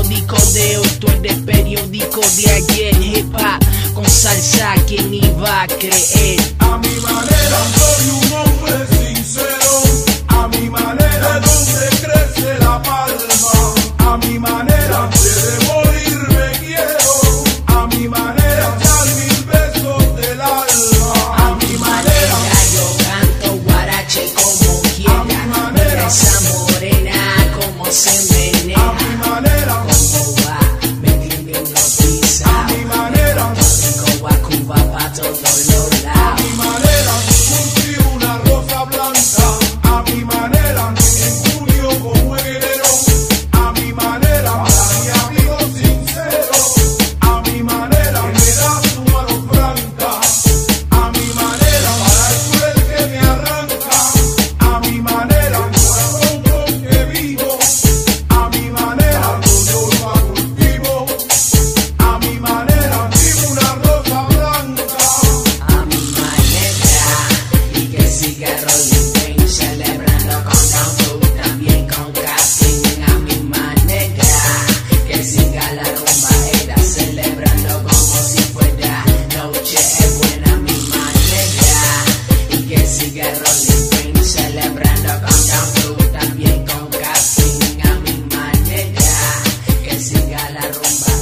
melódico de hoy, tú eres periódico de ayer. Hip hop con salsa, ¿quién iba a creer? A mi manera soy un hombre sincero, a mi manera donde crece la palma, a mi manera antes de morir me quiero, a mi manera echar 1000 besos del alma, A mi manera yo canto guarache como quiera. A mi manera. Esa morena como se menea. a mi manera, Como va, me tiene hipnotiza. a mi manera, Rico a Cuba pa' todos los a lados. mi manera, curtí una rosa blanca, a mi manera, en junio como en enero, a mi manera, para mi amigo sincero, a mi manera, me da tu mano franca, a mi manera, para el cruel que me arranca, a mi manera, el corazón con que vivo, a mi manera, yo lo cultivo, a mi manera, vivo una rosa blanca. A mi manera, y que siga Rolling Pin celebrando con Down Food, también con casting. A mi manera, que siga la rumba era celebrando como si fuera noche buena. A mi manera, y que siga Rolling Pin celebrando con Down Food, también con casting. A mi manera, que siga la rumba